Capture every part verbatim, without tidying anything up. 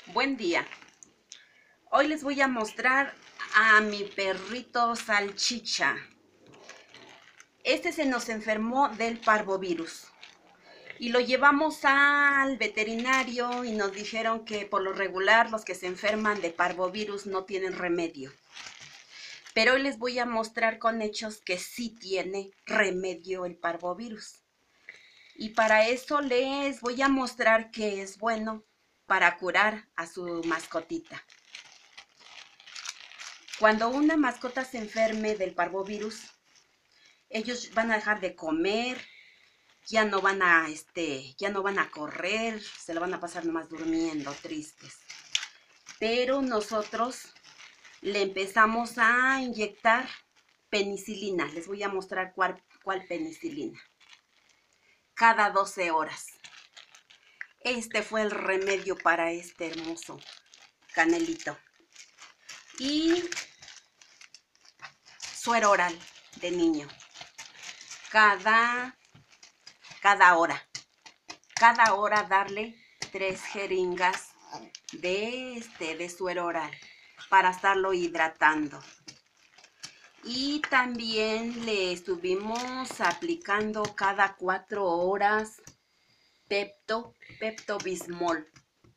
Buen día. Hoy les voy a mostrar a mi perrito Salchicha. Este se nos enfermó del parvovirus y lo llevamos al veterinario y nos dijeron que por lo regular los que se enferman de parvovirus no tienen remedio. Pero hoy les voy a mostrar con hechos que sí tiene remedio el parvovirus. Y para eso les voy a mostrar que es bueno para curar a su mascotita. Cuando una mascota se enferme del parvovirus, ellos van a dejar de comer, ya no van a, este, ya no van a correr, se lo van a pasar nomás durmiendo, tristes. Pero nosotros le empezamos a inyectar penicilina. Les voy a mostrar cuál, cuál penicilina. Cada doce horas. Este fue el remedio para este hermoso Canelito. Y suero oral de niño. Cada, cada hora. Cada hora darle tres jeringas de, este, de suero oral para estarlo hidratando. Y también le estuvimos aplicando cada cuatro horas Pepto, Pepto Bismol.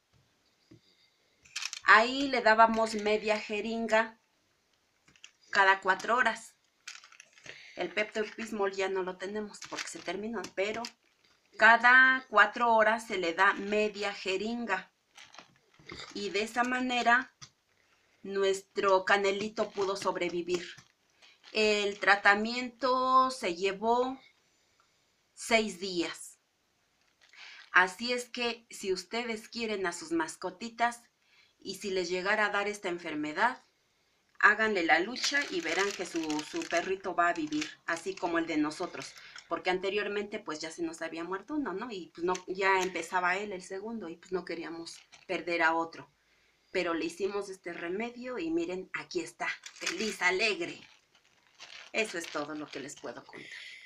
Ahí le dábamos media jeringa cada cuatro horas. El Pepto Bismol ya no lo tenemos porque se terminó, pero cada cuatro horas se le da media jeringa. Y de esa manera nuestro Canelito pudo sobrevivir. El tratamiento se llevó seis días. Así es que si ustedes quieren a sus mascotitas y si les llegara a dar esta enfermedad, háganle la lucha y verán que su, su perrito va a vivir, así como el de nosotros. Porque anteriormente pues ya se nos había muerto uno, ¿no? Y pues no, ya empezaba él el segundo y pues no queríamos perder a otro. Pero le hicimos este remedio y miren, aquí está, feliz, alegre. Eso es todo lo que les puedo contar.